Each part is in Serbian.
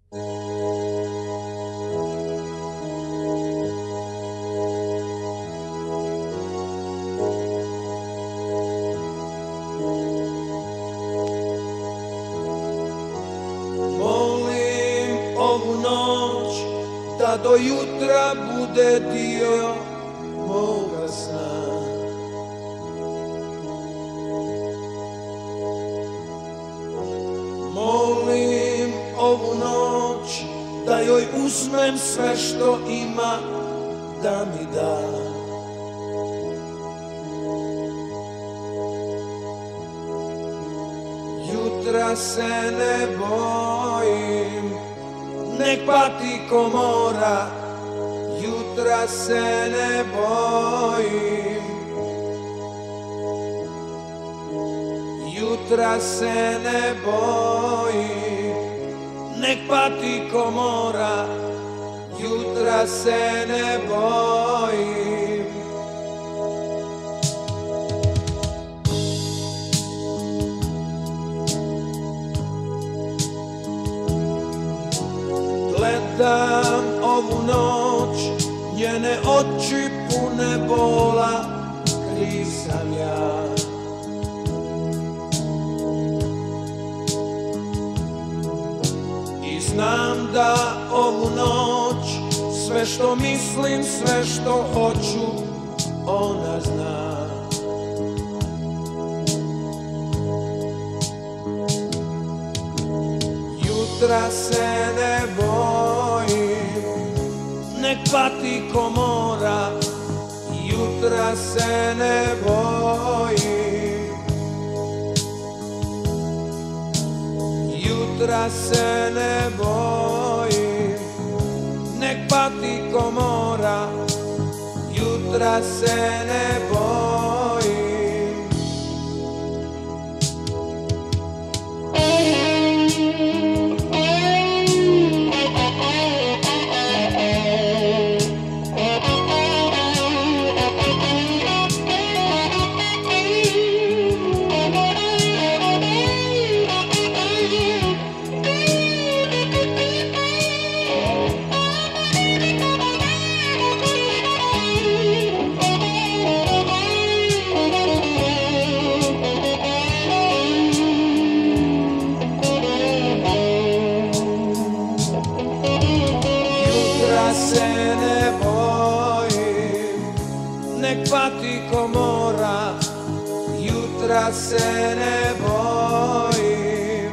Molim ovu noć da do jutra bude dio moga sna. Molim ovu noć da joj uzmem sve što ima da mi da. Jutra se ne bojim, nek pati ko mora. Jutra se ne bojim, jutra se ne bojim, nek pati ko mora. Jutra se ne bojim. Gledam ovu noć, njene oči pune bola, kriv sam ja. I znam da ovu noć, sve što mislim, sve što hoću, ona zna. Jutra se ne bojim, nek pati ko mora. Jutra se ne bojim, jutra se ne bojim, nek pati ko mora. Jutra se ne bojim. Nek pati ko mora, jutra se ne bojim,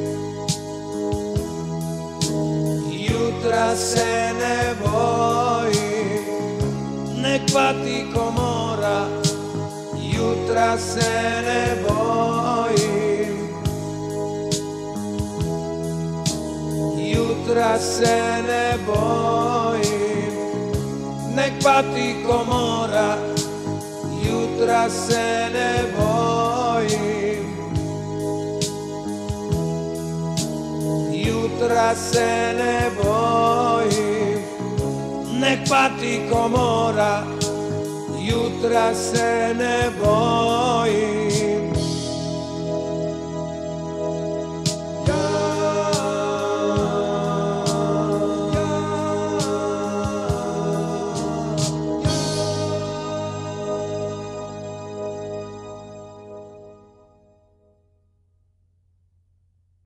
jutra se ne bojim, nek pati ko mora. Jutra se ne bojim, jutra se ne bojim, nek pati ko mora. Jutra se ne bojim, jutra se ne bojim, nek pati ko mora. Jutra se ne bojim.